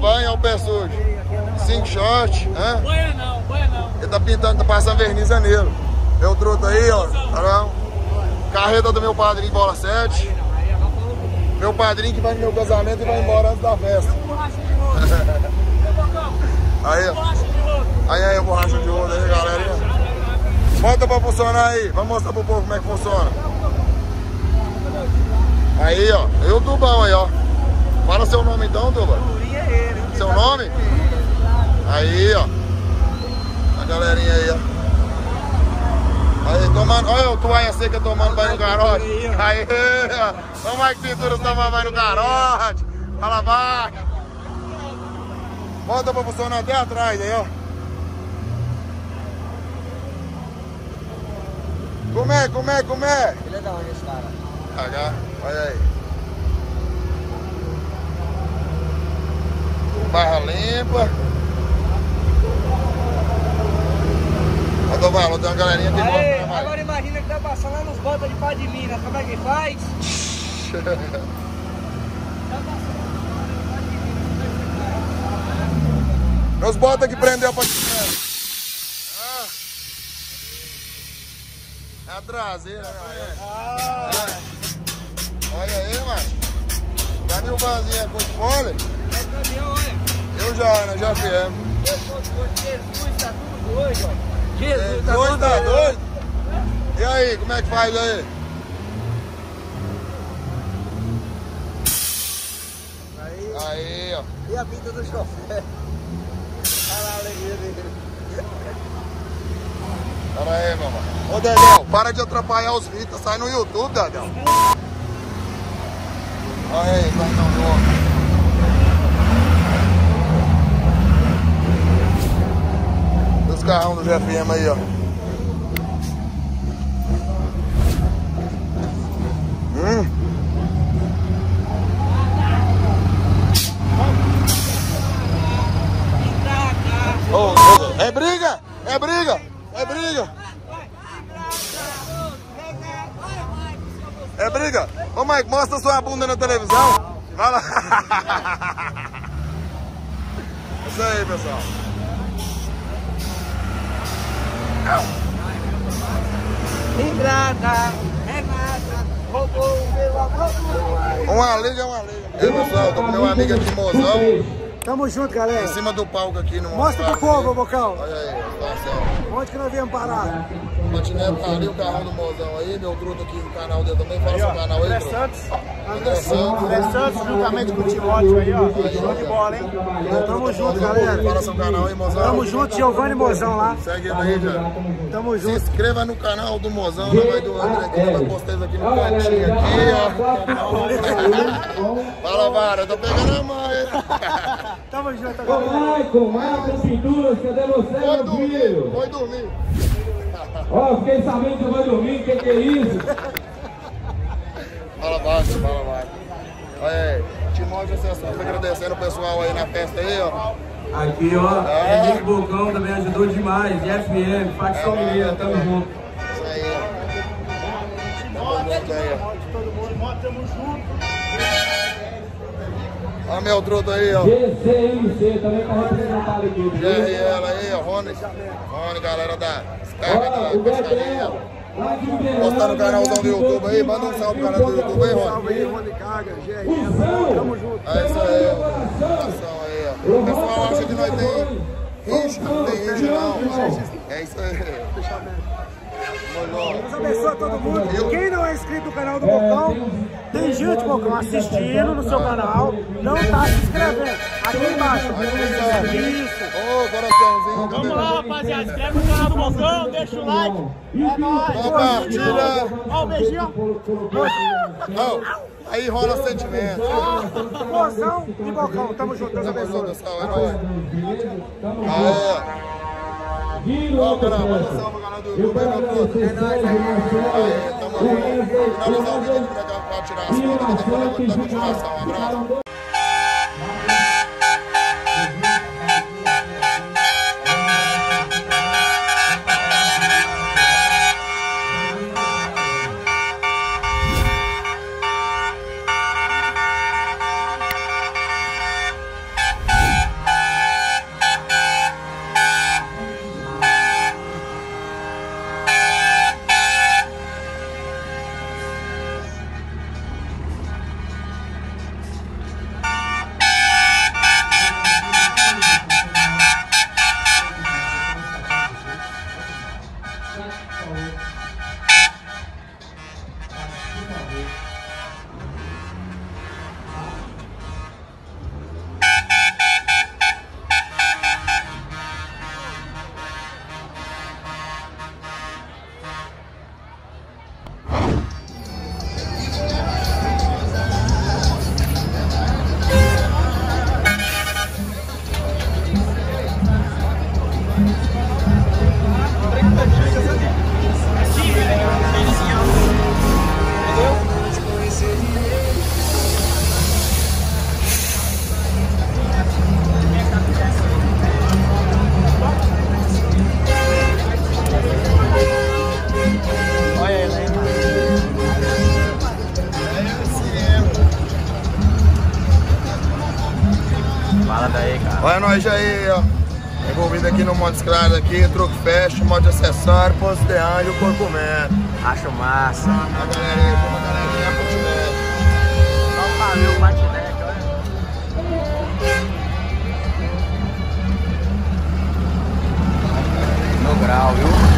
banho ou pé sujo? 5 short, hã? Banha não. Ele tá pintando, tá passando verniz nele. Meu truto aí, ó. Caramba. Carreta do meu padrinho, bola 7. Meu padrinho que vai no meu casamento e vai embora antes da festa. Aí, ó. Aí, borracha de ouro aí, galerinha. Bota pra funcionar aí. Vamos mostrar pro povo como é que funciona. Aí, ó. Eu Tubão aí, ó. Fala seu nome então, Tuba. Seu nome? Aí, ó. A galerinha aí, ó. Aí, tomando, olha o toalha seca tomando banho no garote. Aí, ó. O Mike Pinturas tomando banho no garote. Fala baixo. Volta pra funcionar até atrás aí, ó. Como é? Ele é da onde esse cara? Olha aí. Barra limpa. Valor, tem uma galerinha que gosta. Agora imagina que tá passando lá nos botas de pá de Minas, como é que faz? Nos botas que prendeu pra te É a traseira, né? Olha aí, mano. Já viu o vasinho com spoiler? Eu já viemos. Jesus, tá tudo doido, ó. Jesus, Tá doido? E aí, como é que faz aí? Aí, ó. E a pinta do chofé? Olha a alegria dele. Pera aí, mamãe. Ô, Dedéu, para de atrapalhar os vídeos. Sai no YouTube, Dedéu. Olha aí, vai não, os carrão do GFM aí, ó. É briga! É briga! É briga! É briga! Ô, Mike, mostra sua bunda na televisão. Vai lá. Isso aí, pessoal. Ingrata, Renata, roubou o meu amor. Uma liga é uma liga. E aí, pessoal, tô com meu amigo aqui, Mozão. Tamo junto, galera. Em cima do palco aqui no Mostra pro povo, Bocão. Olha aí, a situação. Onde que nós viemos parar? Patinete tá ali, o carrão do Mozão aí, meu truto aqui no canal dele também. Fala seu canal aí, truto. André Santos. André Santos, juntamente com o Timóteo aí, ó. Show de bola, hein? Tamo junto, galera. Fala seu canal aí, Mozão. Tamo junto, Giovanni Mozão lá. Segue ele aí, já. Tamo Se junto. inscreva no canal do Mozão, não vai do André aqui, vai postar isso aqui no cantinho aqui, ó. Fala, Vara, eu tô pegando a mão aí. Tamo junto, Ô, galera. Michael Pinturas, cadê você, meu filho? Foi dormir. Ó, fiquei sabendo que você vai dormir, que é isso? Fala baixo. Olha aí, Timóteo Acessórios, agradecendo o pessoal aí na festa aí, ó. Aqui, ó, Henrique Bocão também ajudou demais, FM, Facção Mineira, tamo junto. Isso aí, ó. Tamo junto aí, ó. Tamo junto. Olha meu truto aí, ó. GCMC também tá representado aqui. GRL aí, ó. Rony, galera da Descarga da Pescaria. Postar no canalzão do YouTube aí, manda um salve pro canal do YouTube aí, Rony. Salve aí, Rony Carga, GRL. Tamo junto. É isso aí, ó. Aí, ó. O pessoal acha que nós tem rincha, não tem rincha não. É isso aí. Deus abençoe a todo mundo. Quem não é inscrito no canal do Bocão, tem gente, Bocão, assistindo no seu canal, não tá se inscrevendo. Aqui embaixo. Isso. Ô, coraçãozinho. Vamos lá, rapaziada. Inscreve no canal do Bocão, deixa o like. É nóis. Compartilha. Ó, um beijinho. Oh, aí rola sentimento. Mozão e Bocão, tamo junto. Deus Tamo junto, abençoe. pessoal. É nóis. Ó, canal, manda um salve pro canal do YouTube aí, meu puto. É nóis. Aí, tamo junto. Finalizar o vídeo aqui pra tirar as fotos e depois da continuação. Um abraço. Olha nós aí, ó. Envolvido aqui no Montes Claros aqui, Truck Fest, modo de acessório, posto de anjo, corpo médio. Acho massa. A galerinha, como a galerinha patinete. Não valeu o patinete, olha. No grau, viu?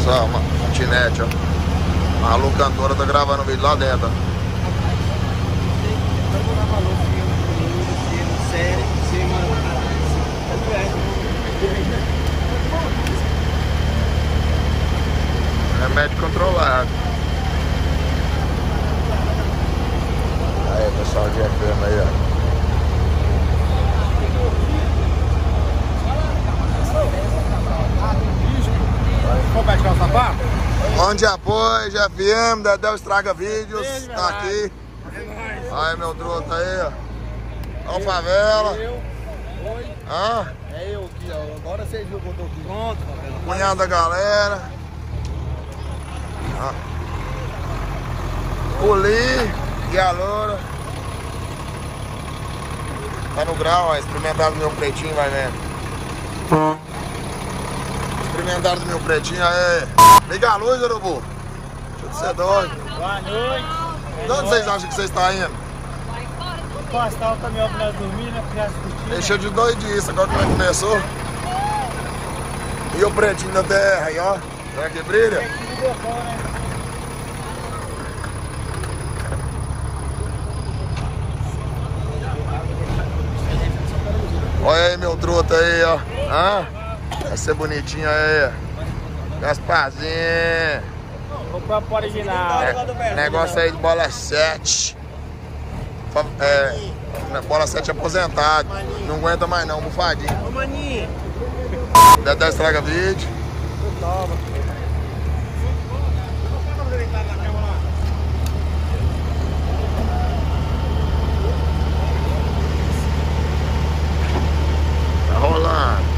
Só uma patinete, ó. A Lu Cantora tá gravando o vídeo lá dentro, ó. Remédio controlado. Aí, pessoal de FM aí, ó. Vamos praticar o sapato? Onde de apoio, GFM, Dedéu Estraga Vídeos, tá aqui. Aí, meu truta aí, ó. Ó o Favela. Oi. Hã? É eu aqui, ó. Agora vocês viram que eu tô aqui. Pronto, Favela. Cunhado da galera. Ó. O Li e a Loura. Tá no grau, ó. Experimentaram do meu pretinho, vai vendo. Experimentaram do meu pretinho, aí. Liga a luz, Urubu. Deixa de ser doido. Boa noite. De onde vocês acham que vocês estão indo? Postar o caminhão pra nós dormir, né? Porque as cortinas. Deixa de doidice, agora como é que começou? E o pretinho da terra aí, ó. Será que brilha? Olha aí, meu truta aí, ó. Hã? Vai ser bonitinho aí. Gasparzinho. O próprio original. Negócio aí de bola 7. Bola 7 aposentado. Não aguenta mais não, bufadinho. Ô, maninho. Dedé Estraga Vídeo. Tá rolando.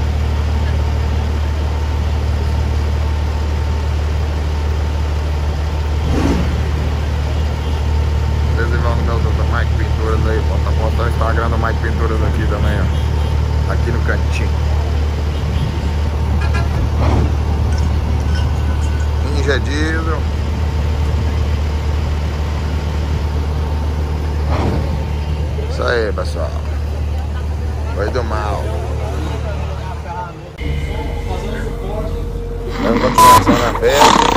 Adesivão no meu doutor Mike Pinturas aí, pô. Tá postando o Instagram do Mike Pinturas aqui também, ó. Aqui no cantinho. Ninja Diesel. Isso aí, pessoal. Foi do mal. Vamos continuar na festa.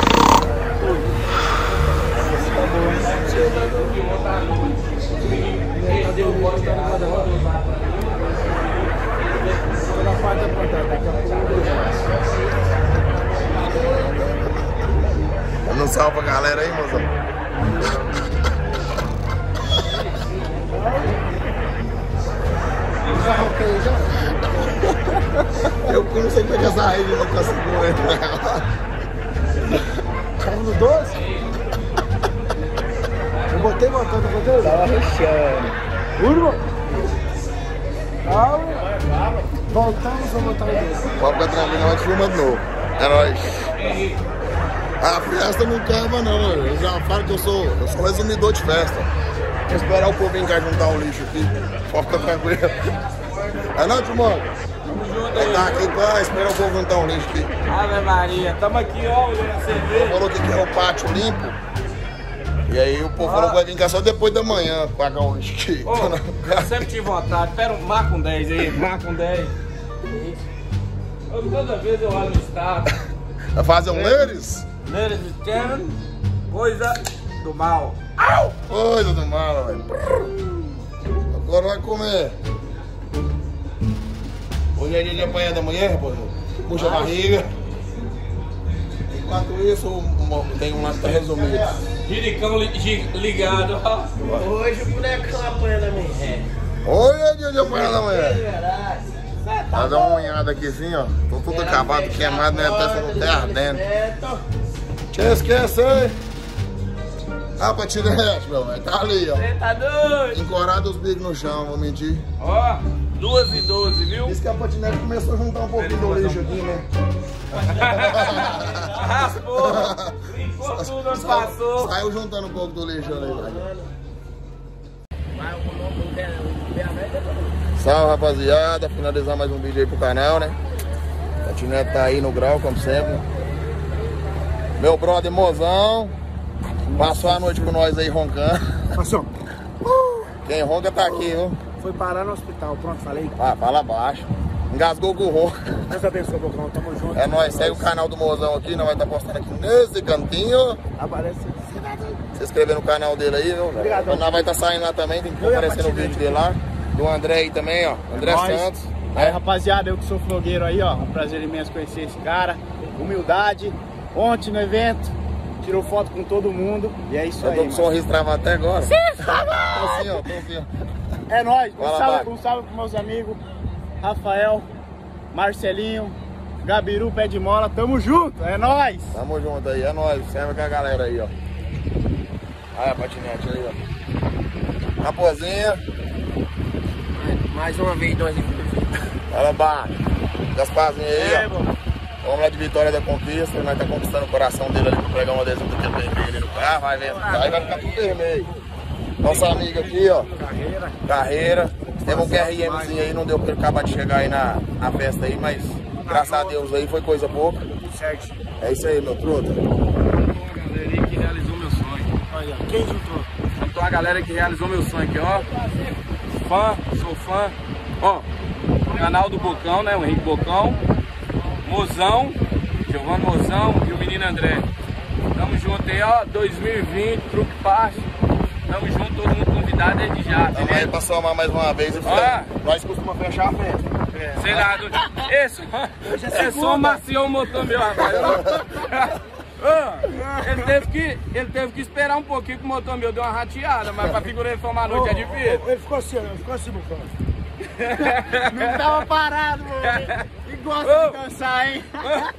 Não salva a galera aí, mozão. Eu não sei pegar essa rede, não consigo entrar. Tava no 12? Eu botei motor, não botei? Tava recheando. Urbo? Voltamos, vou botar o 12. Pode ficar tranquilo, nós filma de novo. É nóis. A festa não acaba não, eu já falo que eu sou resumidor de festa. Vou esperar o povo vir cá juntar o lixo aqui. Pode ficar tranquilo. É não, Timão? Ele tá aqui pra esperar o povo juntar o lixo aqui. Ave Maria, tamo aqui, ó, olhando a cerveja. Falou que quer o pátio limpo. E aí o povo falou que vai vir cá só depois da manhã pagar o lixo aqui. Ô, eu sempre tive vontade. Pera, marca um 10 aí, marca um 10. Toda vez eu olho no estado. Vai fazer um leres? Ladies and gentlemen, coisa do mal. Au! Coisa do mal, velho. Agora vai comer. Hoje é dia de apanhar da mulher, rapaziada. Puxa a barriga. Enquanto isso, tem um lá que tá resumido. Jiricão ligado, ó. Hoje o bonecão apanha da mulher. Hoje é dia de apanhar da mulher. Vai dar uma unhada aqui assim, ó. Tô tudo acabado, queimado, né? Até não tá ardendo. Te esquece aí. Ah, patinete, meu velho. Tá ali, ó. Você tá doido? Encorado os bicos no chão, vou mentir. Ó, 2:12, viu? Diz que a patinete começou a juntar um pouquinho do lixo aqui, né? Raspou, limpou tudo onde passou. Saiu juntando um pouco do lixo ali, velho. Salve, rapaziada. Finalizar mais um vídeo aí pro canal, né? A patinete tá aí no grau, como sempre. Meu brother Mozão passou a noite com nós aí roncando. Passou. Quem ronca tá aqui, viu? Foi parar no hospital, pronto, falei. Ah, fala baixo. Engasgou com o ronco. Deus abençoe, Bocão. Tamo junto. É nóis, segue o canal do Mozão aqui, nós vai estar postando aqui nesse cantinho. Aparece. Se inscrever no canal dele aí, viu? Obrigadão. Nós vai estar saindo lá também, tem que aparecer no vídeo dele lá. Do André aí também, ó. André Santos. Aí, rapaziada, eu que sou flogueiro aí, ó. Um prazer imenso conhecer esse cara. Humildade. Ontem no evento, tirou foto com todo mundo. E é isso Eu aí. tô com sorriso travado até agora. Sim, tô assim, ó, tô assim, ó. É nóis. Fala, Um salve pros meus amigos. Rafael, Marcelinho, Gabiru, Pé de Mola. Tamo junto, é nóis. Tamo junto aí, é nóis. Serve com a galera aí, ó. Aí a patinete aí, ó. Raposinha. Mais uma vez, nós. Fala baixo. Gasparzinho aí, ó. mano. Vamos lá de Vitória da Conquista. Nós tá conquistando o coração dele ali pra pegar um adesivo daquele vermelho ali no carro. Vai ver. Aí vai ficar tudo vermelho. Nossa amiga aqui, ó. Carreira. Temos um QRMzinho aí, não deu pra ele acabar de chegar aí na festa aí, mas graças a Deus aí foi coisa pouca. Certo. É isso aí, meu truta. Uma galerinha que realizou meu sonho. Olha, quem juntou? Então a galera que realizou meu sonho aqui, ó. Sou fã. Ó, canal do Bocão, né? O Henrique Bocão. Mozão, Giovanni Mozão e o menino André. Tamo junto aí, ó. 2020, Truque Parte. Tamo junto, todo mundo convidado desde já. Tamo aí pra somar mais uma vez e nós costumamos fechar a festa. Sei lá, é só amaciou o motor meu, rapaz. Ele teve que esperar um pouquinho que o motor meu deu uma rateada, mas pra figurar ele formar a noite é difícil. Ele ficou assim, Bocão. Não tava parado, mano. E gosta de dançar, hein?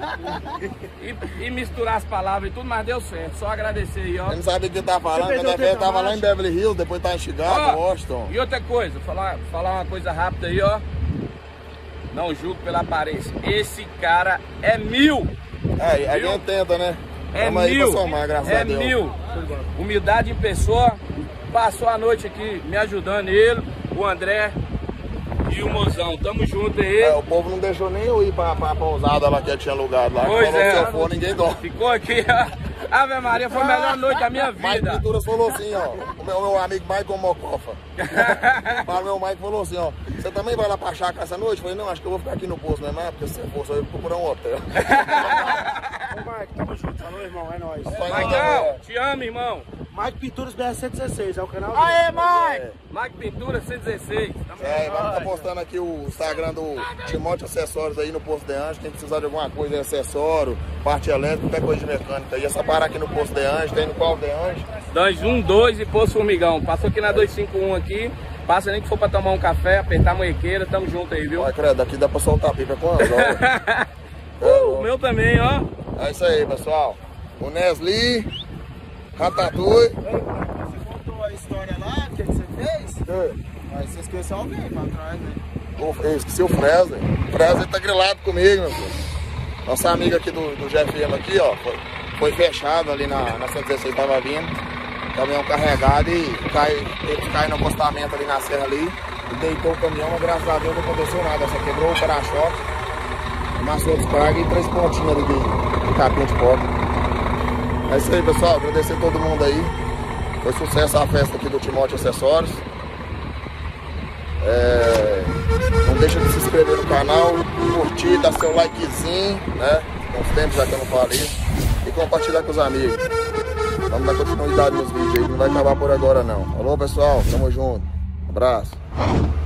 E misturar as palavras e tudo, mas deu certo. Só agradecer aí, ó. Eu não sabia o que tava falando, quando a festa tava lá em Beverly Hills, depois tava em Chicago, Washington. E outra coisa, falar uma coisa rápida aí, ó. Não julgo pela aparência. Esse cara é 1000. É, a gente tenta, né? É Tamo aí 1000. pra somar, graças a Deus. 1000. Humildade em pessoa. Passou a noite aqui me ajudando ele, o André e o Mozão. Tamo junto aí. É, o povo não deixou nem eu ir pra pousada lá que eu tinha alugado lá. Pois falou é. que se eu for, ninguém dorme. Ficou aqui, ó. Ave Maria, foi a melhor noite da minha Mike vida. Pinturas falou assim, ó. O meu amigo Michael Mocofa. O meu Mike falou assim, ó. Você também vai lá pra chácara essa noite? Eu falei, não, acho que eu vou ficar aqui no posto, né? Mas porque se você for, só eu vou procurar um hotel. Ô, Mike, tamo junto. Falou, irmão, é nóis. Maicão, te amo, irmão. Mike Pinturas BR-116, é o canal dele. Aê, Mike! Mike Pintura 116. Tamo É, vamos estar postando aqui o Instagram do Timóteo Acessórios aí no Posto de Anjos. Quem precisar de alguma coisa de acessório, parte elétrica, qualquer coisa de mecânica aí, é só parar aqui no Posto de Anjos, tem no qual de Anjos. 212 e Poço Formigão. Passou aqui na 251 aqui. Passa nem que for pra tomar um café, apertar a manhequeira, tamo junto aí, viu? Olha, credo, daqui dá pra soltar a pipa com as O meu também, ó. É isso aí, pessoal. O Nesli, Ratatouille. Você contou a história lá, o que você fez? Mas você esqueceu alguém pra trás, né? Eu esqueci o Fresley. O Fresley tá grilado comigo, meu filho. Nossa amiga aqui do GFM aqui, ó, foi fechado ali na 116, tava vindo. Caminhão carregado e teve que cair no acostamento ali na serra ali. E deitou o caminhão, mas graças a Deus não aconteceu nada. Só quebrou o para-choque, amassou os pragas e 3 pontinhos ali de capinha de porta. É isso aí, pessoal. Agradecer a todo mundo aí. Foi sucesso a festa aqui do Timóteo Acessórios. Não deixa de se inscrever no canal, curtir, dar seu likezinho, né? Tem uns tempos já que eu não falo isso. E compartilhar com os amigos. Vamos dar continuidade nos vídeos aí, não vai acabar por agora não. Falou, pessoal, tamo junto. Abraço.